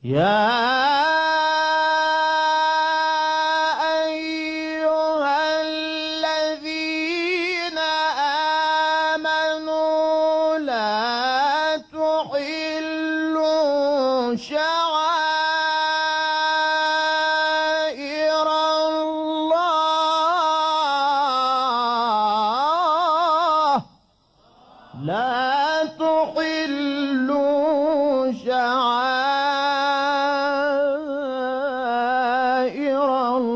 يا أيها الذين آمنوا لا تحلوا شعائر الله لا تحلوا شعائر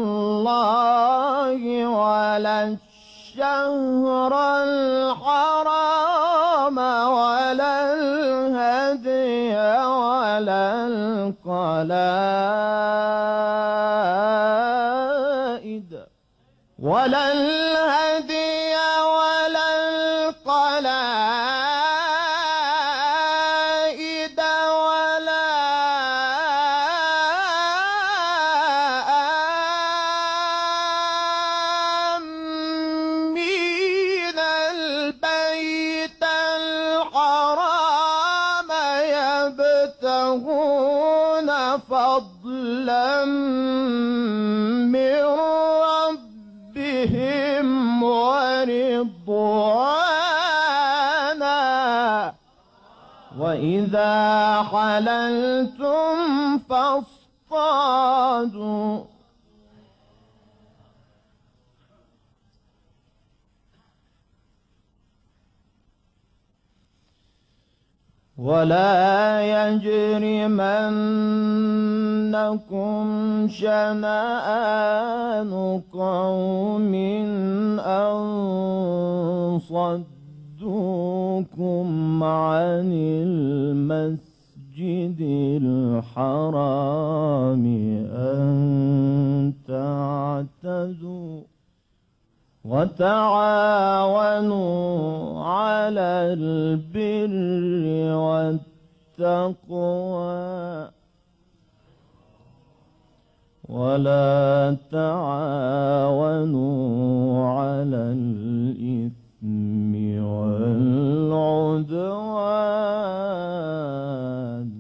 الله ولا الشهر الحرام ولا الهدي ولا القلائد ولا الهدي ولا القلائد ولا آمين البيت الحرام يبتغون فضلا من ربهم ورضوانا وإذا حللتم فاصطادوا ولا يجرمنكم شنآن قوم أن صدوكم عن المسجد الحرام أن تعتدوا وتعاونوا على البر والتقوى ولا تعاونوا على الإثم والعدوان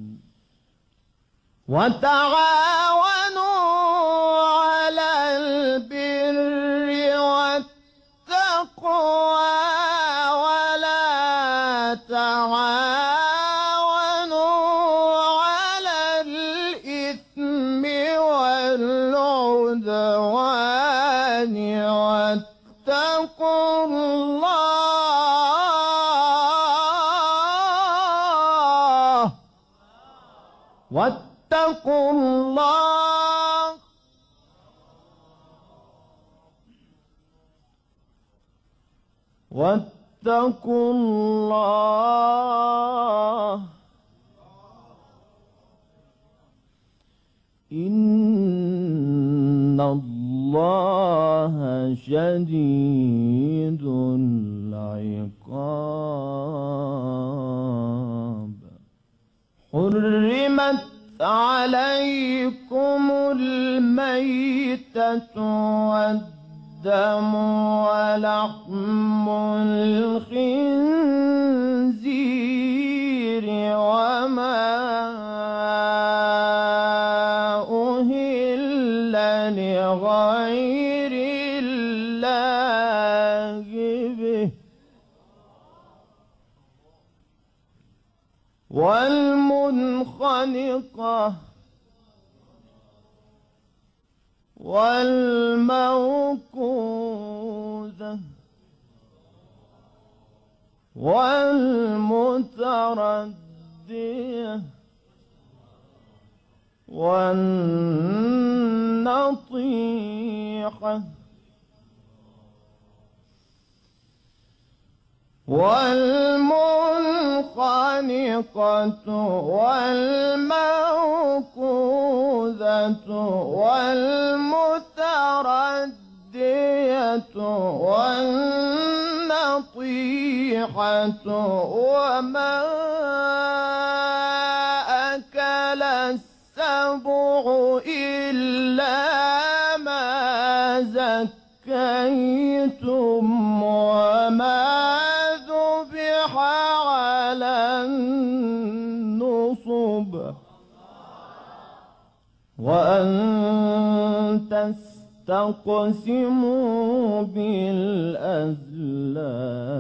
وتعاونوا على البر والتقوى ولا تعاونوا على الإثم والعدوان واتقوا الله واتقوا الله واتقوا الله إن الله شديد العقاب حرمت عليكم الميتة والدم ولحم الخنزير وما أهل لغير الله به والمنخنقة والموقوذة والمتردية والنطيحة والمنخنقة والموقوذة والمتردية والنطيحة وما أكل السبع إلا ما زكيتم وما ذبح على النصب وأن تستقسموا بالأزلام